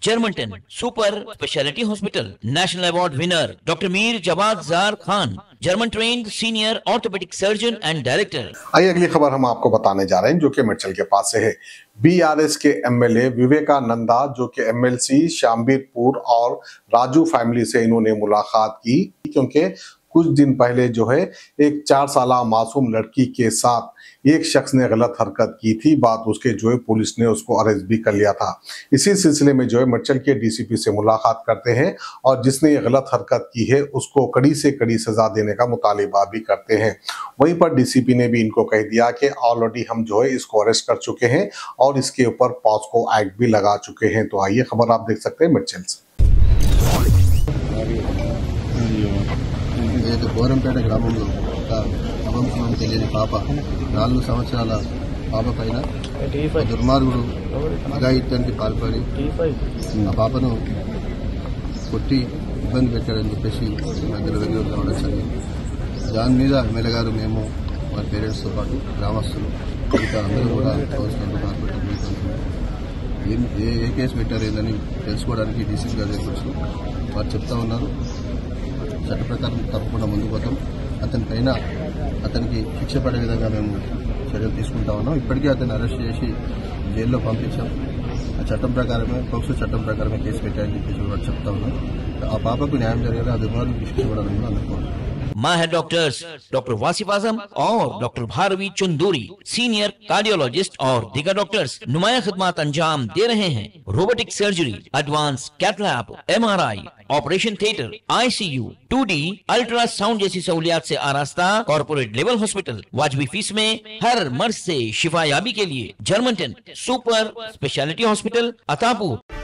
Germanton super speciality hospital. National award winner doctor Mir Jawad Jar Khan, German trained senior orthopaedic surgeon and director. आइए अगली खबर हम आपको बताने जा रहे हैं जो कि मिर्चल के पास से है। बीआरएस के एमएलए विवेकानंदा जो कि एमएलसी शामबीरपुर और राजू फैमिली से इन्होंने मुलाकात की, क्योंकि कुछ दिन पहले जो है एक 4 साला मासूम लड़की के साथ एक शख्स ने गलत हरकत की थी। बात उसके जो है पुलिस ने उसको अरेस्ट भी कर लिया था। इसी सिलसिले में जो है मिर्चल के डीसीपी से मुलाकात करते हैं और जिसने ये गलत हरकत की है उसको कड़ी से कड़ी सजा देने का मुतालिबा भी करते हैं। वहीं पर डीसीपी ने भी इनको कह दिया कि ऑलरेडी हम जो है इसको अरेस्ट कर चुके हैं और इसके ऊपर पॉस्को एक्ट भी लगा चुके हैं। तो आइए खबर आप देख सकते हैं मिर्चल से। గోరంపేట గ్రామంలో ఒక అభంశనం తెలియని పాప 4 సంవత్సరాల పాప పైన దుర్మార్గుడు అఘాయిత్యానికి పాల్పడి ఆ పాపను కొట్టి ఇబ్బంది పెట్టాడని చెప్పేసి మధ్యలో వెలుగు రావడం జరిగింది। దాని మీద ఎమ్మెల్యే గారు, మేము వారి పేరెంట్స్తో పాటు గ్రామస్తులు ఇంకా అందరూ కూడా ఏ కేసు పెట్టారు ఏందని తెలుసుకోవడానికి డీసీపీ గారి దగ్గరికి వచ్చి వారు చెప్తా ఉన్నారు। చట్ట ప్రకారం తప్పకుండా ముందుకు పోతాం, అతనికి శిక్ష పడే విధంగా మేము చర్యలు తీసుకుంటా ఉన్నాం। ఇప్పటికే అతన్ని అరెస్ట్ చేసి జైల్లో పంపించాం। ఆ చట్టం ప్రకారమే, పోక్సో చట్టం ప్రకారమే కేసు పెట్టారని చెప్పేసి వారు చెప్తా ఉన్నాం। ఆ పాపకు న్యాయం జరిగేలా ఆ దుర్మార్గులకు శిక్ష పడాలని కూడా అనుకుంటున్నాం। माहिर डॉक्टर्स डॉक्टर वासिफ आजम और doctor Bharavi Chanduri, senior cardiologist और दीगर डॉक्टर्स नुमाया खिदमत अंजाम दे रहे हैं। Robotic surgery, advance cath lab, MRI, operation theatre, ICU, 2D ultrasound जैसी सहूलियात से आरास्ता कॉर्पोरेट लेवल हॉस्पिटल। वाजबी फीस में हर मर्ज से शिफायाबी के लिए Germanten super speciality hospital, Attapur.